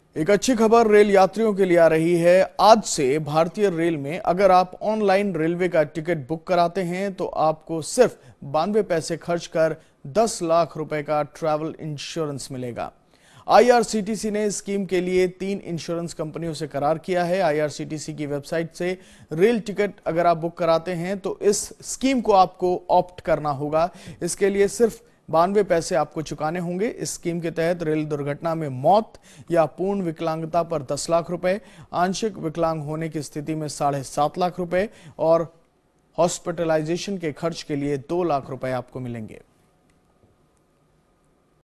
एक अच्छी खबर रेल यात्रियों के लिए आ रही है। आज से भारतीय रेल में अगर आप ऑनलाइन रेलवे का टिकट बुक कराते हैं तो आपको सिर्फ 92 पैसे खर्च कर 10 लाख रुपए का ट्रैवल इंश्योरेंस मिलेगा। आईआरसीटीसी ने स्कीम के लिए 3 इंश्योरेंस कंपनियों से करार किया है। आईआरसीटीसी की वेबसाइट से रेल टिकट अगर आप बुक कराते हैं तो इस स्कीम को आपको ऑप्ट करना होगा। इसके लिए सिर्फ 92 पैसे आपको चुकाने होंगे। इस स्कीम के तहत रेल दुर्घटना में मौत या पूर्ण विकलांगता पर 10 लाख रुपए, आंशिक विकलांग होने की स्थिति में 7.5 लाख रुपए और हॉस्पिटलाइजेशन के खर्च के लिए 2 लाख रुपए आपको मिलेंगे।